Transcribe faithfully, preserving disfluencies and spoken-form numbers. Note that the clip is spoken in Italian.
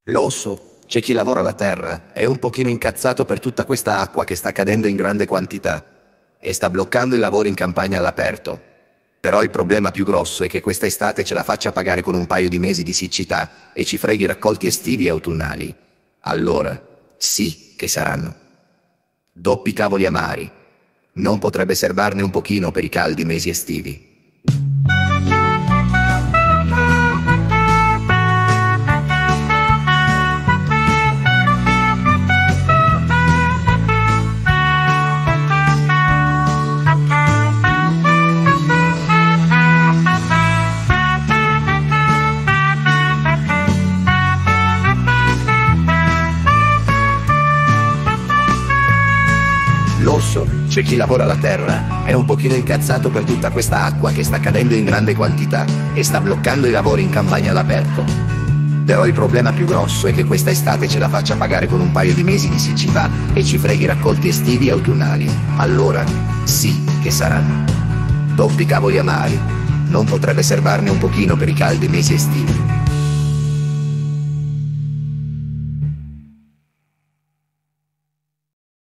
Lo so, c'è chi lavora la terra, è un pochino incazzato per tutta questa acqua che sta cadendo in grande quantità e sta bloccando i lavori in campagna all'aperto. Però il problema più grosso è che questa estate ce la faccia pagare con un paio di mesi di siccità e ci freghi i raccolti estivi e autunnali. Allora, sì, che saranno doppi cavoli amari. Non potrebbe serbarne un pochino per i caldi mesi estivi. Lo so, c'è chi lavora la terra, è un pochino incazzato per tutta questa acqua che sta cadendo in grande quantità e sta bloccando i lavori in campagna all'aperto. Però il problema più grosso è che questa estate ce la faccia pagare con un paio di mesi di siccità e ci freghi i raccolti estivi e autunnali. Allora, sì, che saranno doppi cavoli amari. Non potrebbe serbarne un pochino per i caldi mesi estivi.